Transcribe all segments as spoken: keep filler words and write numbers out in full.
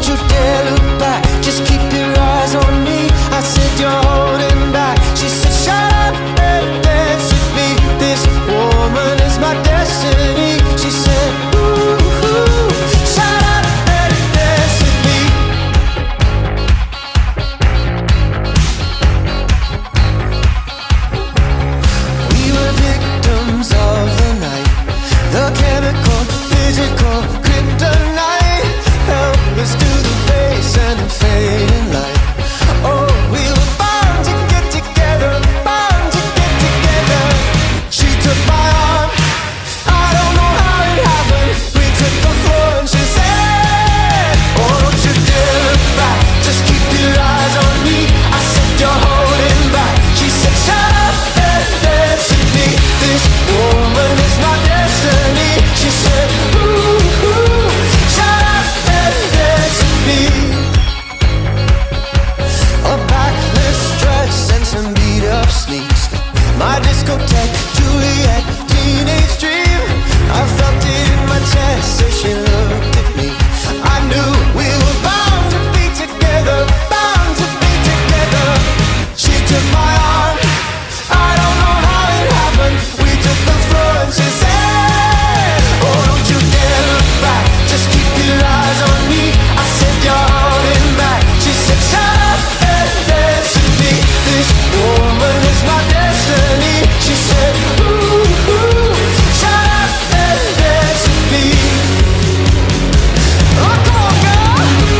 don't you dare look back, just keep your eyes on me. I said you're holding back. She said shut up and dance with me. This woman is my destiny. She said ooh, ooh, shut up and dance with me. We were victims of the night, the chemical, physical kryptonite. Help us to the base and the fading light. Oh, we were bound to get together, bound to get together. She took my arm, I don't know how it happened. We took the floor and she said, oh, don't you dare look back, just keep your eyes on me. I said you're holding back. She said shut up and dance with me. This woman is my destiny. She said ooh, ooh, shut up and dance with me. A backless dress and some beat up sneaks, my discotheque, Juliet, teenage dream. I felt it in my chest as she looked at me. I knew we were bound to be together, bound to be together. She took my arm, I don't know how it happened. We took the floor and she said, oh, don't you dare look back, just keep your eyes on me. I said you're holding back. She said shut up and dance with me. This woman is my destiny. She said ooh, ooh, shut up and dance with me. Oh, come on, girl.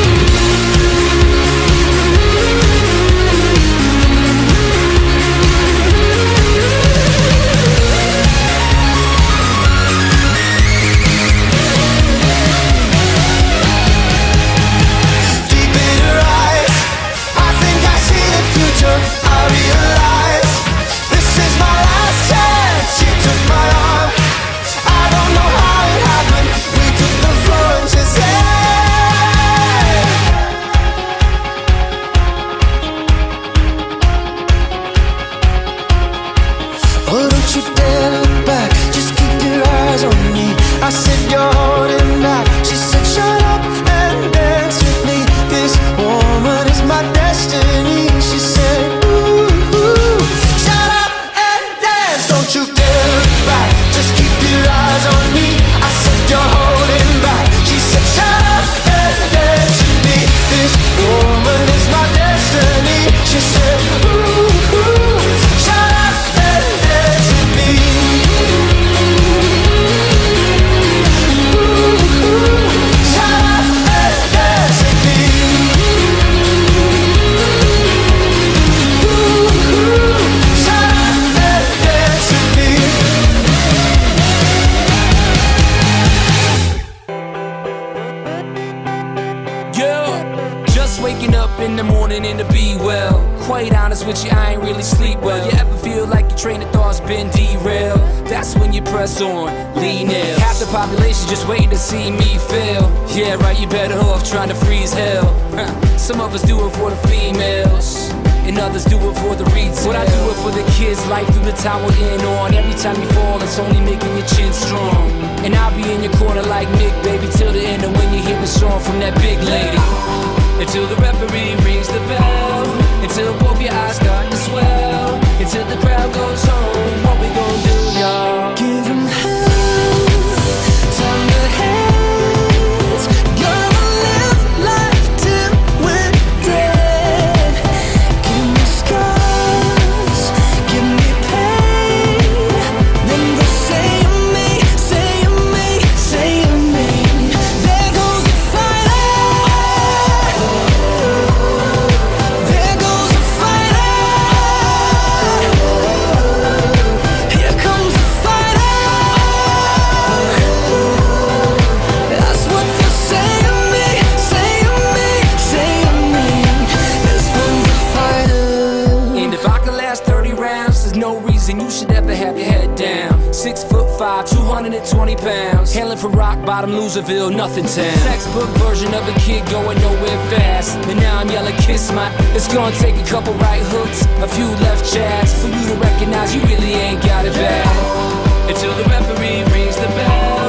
Deep in her eyes, I think I see the future. I realize this is my last chance. She took my arm, I don't know how it happened. We took the floor and she said, oh, don't you dare look back, just keep your eyes on me. I said you're holding back. She said shut up and dance with me. This woman is my destiny. She said ooh, ooh, shut up and dance. Don't you dare look back, just keep your eyes on me. I said you're holding back. She said shut up and dance with me. This woman is my destiny. She said ooh, ooh, shut up and dance with me. Ooh, ooh, shut up and dance with me. Ooh, ooh, shut up and dance with me. Yeah, just waking up in the morning and to be well. Quite honest with you, I ain't really sleep well. You ever feel like your train of thought's been derailed? That's when you press on, lean in. Half the population just waiting to see me fail. Yeah, right, you better off trying to freeze hell. Some of us do it for the females, and others do it for the retail. What I do it for the kids, life through the tower in on. Every time you fall, it's only making your chin strong. And I'll be in your corner like Mick, baby, till the end of when you hear the song from that big lady. Until the referee rings the bell, until both your eyes start to swell, until the crowd goes home. What we gon' do, y'all? Give 'em hell, turn the heads. Gonna live life till we're dead. Give me scars, give me pain. Then they'll say of me, say of me, say of me. There goes the fighter. There goes the fighter. Here comes the fighter. That's what they'll say of me, say of me, say of me. This one's a fighter. And if I could last thirty rounds, there's no reason you should ever have your head down. Six foot five, two hundred twenty pounds, hailing from rock bottom, Loserville, nothing town. Textbook version of a kid going nowhere fast. And now I'm yelling, kiss my. It's gonna take a couple right hooks, a few left jabs, for you to recognize you really ain't got it bad. Until the referee rings the bell,